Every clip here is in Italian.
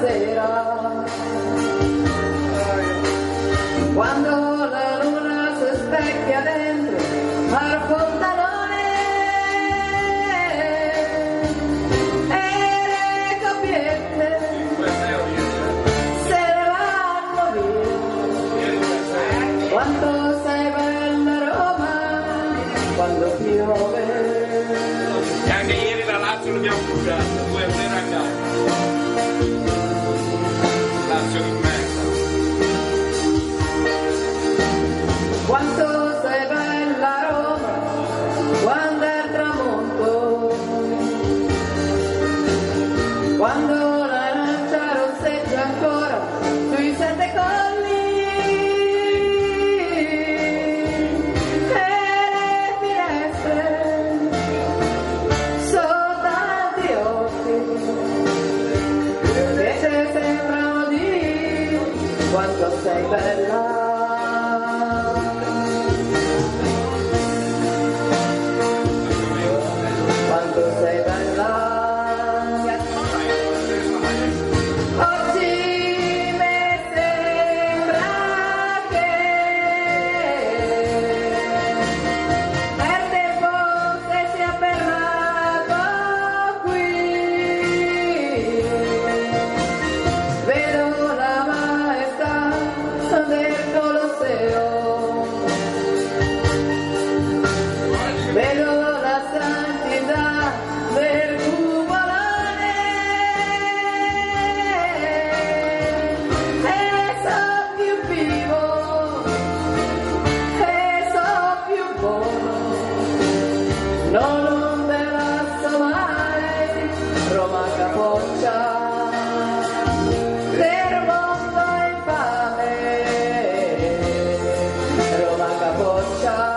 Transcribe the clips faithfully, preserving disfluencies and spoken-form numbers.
sera, quando la luna si specchia dentro al fontanone e le coppiette se ne vanno via. Quanto sei bella Roma quando piove. E anche ieri la Lazio l'abbiamo bucata, due a zero a casa. Lazio in mezzo. Quanto sei bella Roma quando è il tramonto, quando la lancia rosseggia ancora sui sette colli e le finestre sono tanti occhi che ci sembrano di quanto sei bella. Quanto sei bella. Oggi mi sembra che il tempo si sia fermato qui. Vedo la maestà del Colosseo, vedo la santità del cupolone e so più vivo e so più buono, non te la so mai Roma capoccia del mondo infame, Roma capoccia.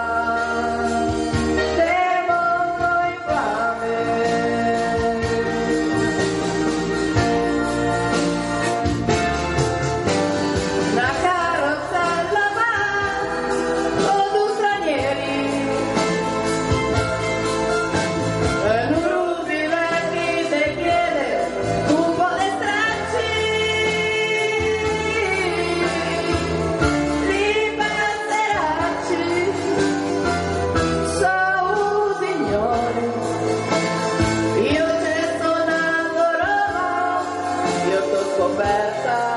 Io te sono a Roma, io t'ho scoperta.